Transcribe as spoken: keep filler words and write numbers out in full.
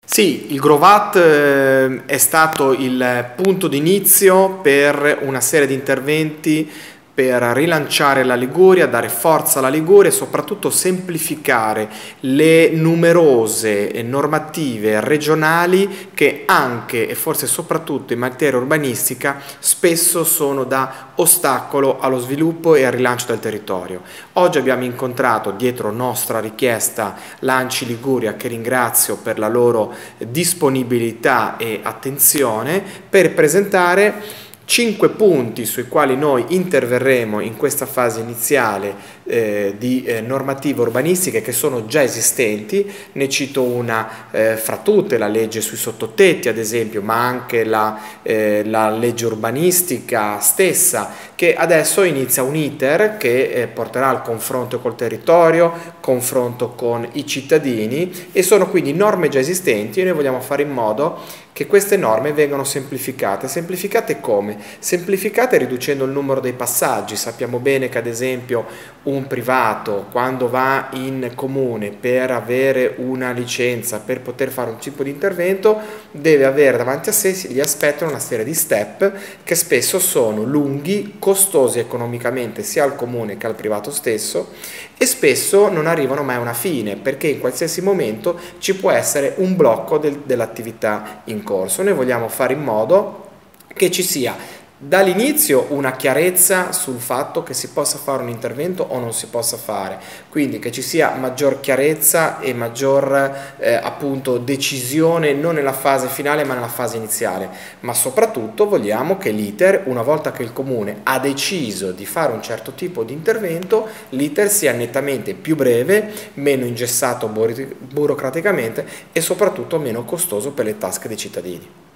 Sì, il Grovat eh, è stato il punto d'inizio per una serie di interventi per rilanciare la Liguria, dare forza alla Liguria e soprattutto semplificare le numerose normative regionali che anche e forse soprattutto in materia urbanistica spesso sono da ostacolo allo sviluppo e al rilancio del territorio. Oggi abbiamo incontrato dietro nostra richiesta l'Anci Liguria, che ringrazio per la loro disponibilità e attenzione, per presentare cinque punti sui quali noi interverremo in questa fase iniziale eh, di eh, normative urbanistiche che sono già esistenti. Ne cito una eh, fra tutte, la legge sui sottotetti ad esempio, ma anche la, eh, la legge urbanistica stessa, che adesso inizia un iter che eh, porterà al confronto col territorio, confronto con i cittadini, e sono quindi norme già esistenti e noi vogliamo fare in modo che queste norme vengano semplificate. Semplificate come? Semplificate riducendo il numero dei passaggi. Sappiamo bene che ad esempio un privato, quando va in comune per avere una licenza, per poter fare un tipo di intervento, deve avere davanti a sé, gli aspettano una serie di step che spesso sono lunghi, costosi economicamente sia al comune che al privato stesso, e spesso non arrivano mai a una fine, perché in qualsiasi momento ci può essere un blocco del, dell'attività in corso. Noi vogliamo fare in modo che ci sia dall'inizio una chiarezza sul fatto che si possa fare un intervento o non si possa fare, quindi che ci sia maggior chiarezza e maggior eh, appunto decisione non nella fase finale ma nella fase iniziale, ma soprattutto vogliamo che l'iter, una volta che il comune ha deciso di fare un certo tipo di intervento, l'iter sia nettamente più breve, meno ingessato burocraticamente e soprattutto meno costoso per le tasche dei cittadini.